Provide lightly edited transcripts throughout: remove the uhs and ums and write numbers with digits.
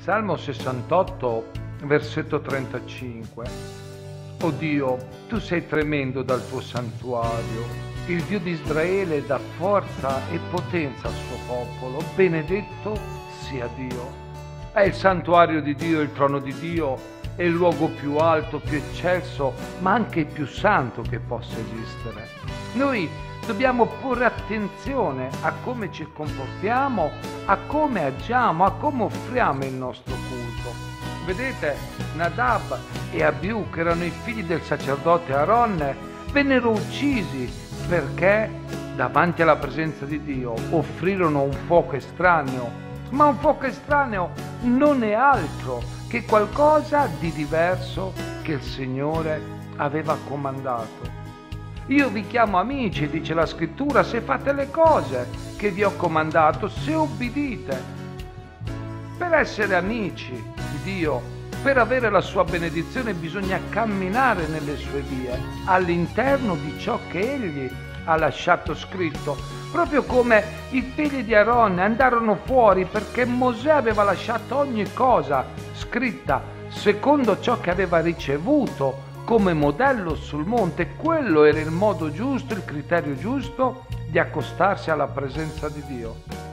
Salmo 68, versetto 35. O Dio, tu sei tremendo dal tuo santuario, il Dio di Israele dà forza e potenza al suo popolo, benedetto sia Dio. È il santuario di Dio, il trono di Dio, è il luogo più alto, più eccelso, ma anche più santo che possa esistere. Noi dobbiamo porre attenzione a come ci comportiamo, a come agiamo, a come offriamo il nostro culto. Vedete, Nadab e Abiù, che erano i figli del sacerdote Aaron, vennero uccisi perché davanti alla presenza di Dio offrirono un fuoco estraneo, ma un fuoco estraneo non è altro che qualcosa di diverso che il Signore aveva comandato. Io vi chiamo amici, dice la scrittura, se fate le cose che vi ho comandato, se obbedite. Per essere amici di Dio, per avere la sua benedizione, bisogna camminare nelle sue vie, all'interno di ciò che Egli ha lasciato scritto. Proprio come i figli di Aaron andarono fuori perché Mosè aveva lasciato ogni cosa scritta secondo ciò che aveva ricevuto come modello sul monte. Quello era il modo giusto, il criterio giusto di accostarsi alla presenza di Dio.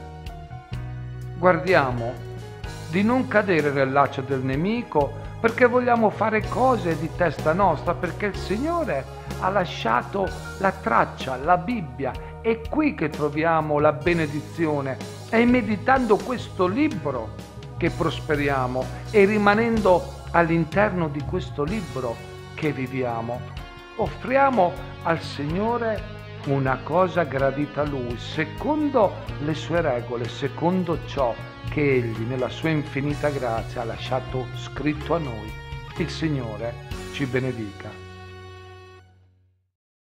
Guardiamo di non cadere nel laccio del nemico perché vogliamo fare cose di testa nostra, perché il Signore ha lasciato la traccia, la Bibbia. È qui che troviamo la benedizione. È meditando questo libro che prosperiamo e rimanendo all'interno di questo libro che viviamo. Offriamo al Signore una cosa gradita a Lui, secondo le sue regole, secondo ciò che Egli nella sua infinita grazia ha lasciato scritto a noi. Il Signore ci benedica.